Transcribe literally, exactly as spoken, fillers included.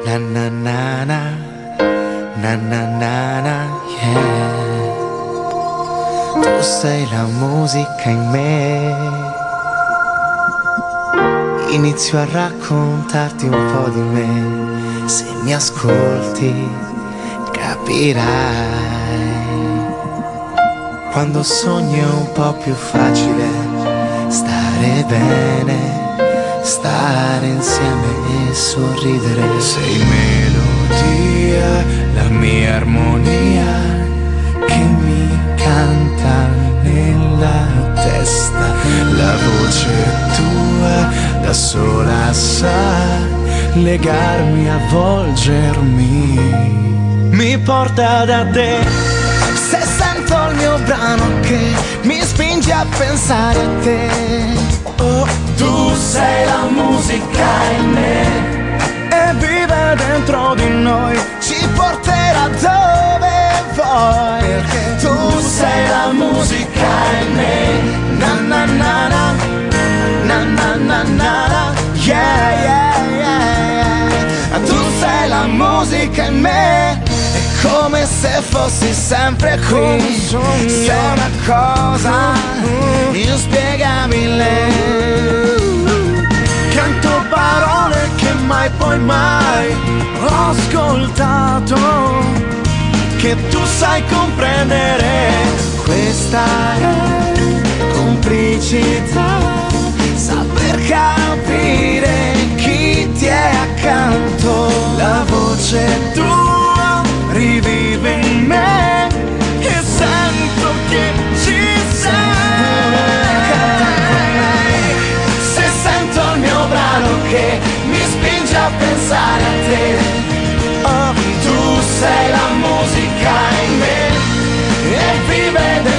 Na na na na, na na na na, yeah. Tu sei la musica in me. Inizio a raccontarti un po' di me. Se mi ascolti capirai. Quando sogni è un po' più facile stare bene, stare insieme e sorridere. Sei melodia, la mia armonia che mi canta nella testa. La voce tua da sola sa legarmi, avvolgermi. Mi porta da te. Se sento il mio brano che mi spinge a pensare a te. Oh, tu sei la musica in me e vive dentro di noi, ci porterà dove vuoi. Perché tu sei la musica in me. Na na na na, na na na na, yeah yeah yeah yeah. Tu sei la musica in me. È come se fossi sempre qui. Sei una cosa inspiegabile. Canto parole che mai poi mai ho ascoltato, che tu sai comprendere. Questa è complicità, saper capire chi ti è accanto. La voce tua rivive in me e sento che ci sei. Se sento il mio brano che mi spinge a pensare a te. Oh, tu sei la musica in me e vive dentro